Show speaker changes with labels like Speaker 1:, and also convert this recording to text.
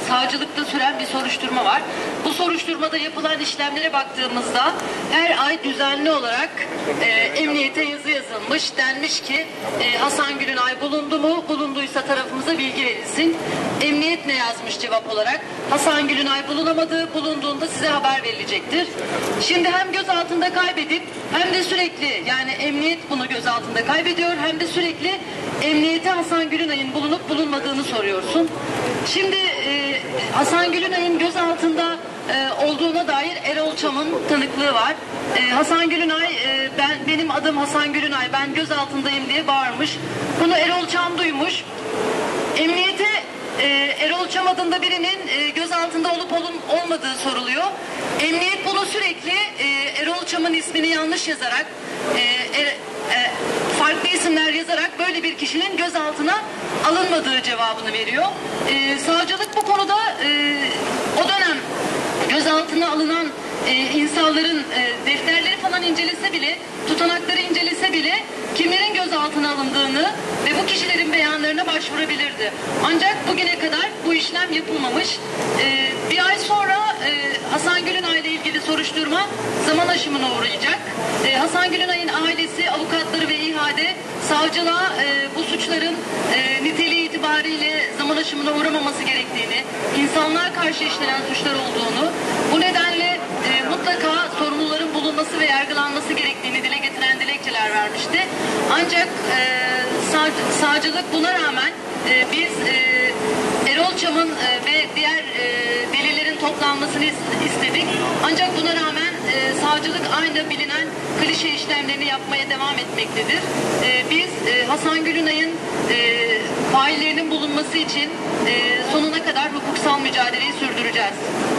Speaker 1: savcılıkta süren bir soruşturma var. Bu soruşturmada yapılan işlemlere baktığımızda her ay düzenli olarak emniyete yazı yazılmış. Denmiş ki Hasan Gülünay bulundu mu? Bulunduysa tarafımıza bilgi verilsin. Emniyet ne yazmış cevap olarak? Hasan Gülünay bulunamadı. Bulunduğunda size haber verilecektir. Şimdi hem gözaltında kaybedip hem de sürekli, yani emniyet bunu gözaltında kaybediyor, hem de sürekli emniyete Hasan Gülünay'ın bulunup bulunmadığını soruyorsun. Şimdi Hasan Gülünay'ın gözaltında olduğuna dair Erol Çam'ın tanıklığı var. Hasan Gülünay, benim adım Hasan Gülünay, ben gözaltındayım diye bağırmış. Bunu Erol Çam duymuş. Emniyete Erol Çam adında birinin gözaltında olup olmadığı soruluyor. Emniyet bunu sürekli Erol Çam'ın ismini yanlış yazarak, farklı isimler yazarak böyle bir kişinin gözaltına alınmadığı cevabını veriyor. Savcılık bu konuda o dönem gözaltına alınan insanların defterleri falan incelese bile, tutanakları incelese bile kimlerin gözaltına alındığını ve bu kişilerin beyanlarına başvurabilirdi. Ancak bugüne kadar bu işlem yapılmamış. Bir ay sonra Hasan Gülünay ile ilgili soruşturma zaman aşımına uğrayacak. Hasan Gülünay'ın ailesi, avukatları ve İHA'de savcılığa bu suçların niteliği itibariyle zaman aşımına uğramaması gerektiğini, insanlığa karşı işlenen suçlar olduğunu, bu nedenle mutlaka sorumluların bulunması ve yargılanması gerektiğini dile getiren dilekçeler vermişti. Ancak savcılık buna rağmen biz Erol Çam'ın ve diğer delillerin toplanmasını istedik. Ancak buna rağmen savcılık aynı bilinen klişe işlemlerini yapmaya devam etmektedir. Biz Hasan Gülünay'ın faillerinin bulunması için sonuna kadar hukuksal mücadeleyi sürdüreceğiz.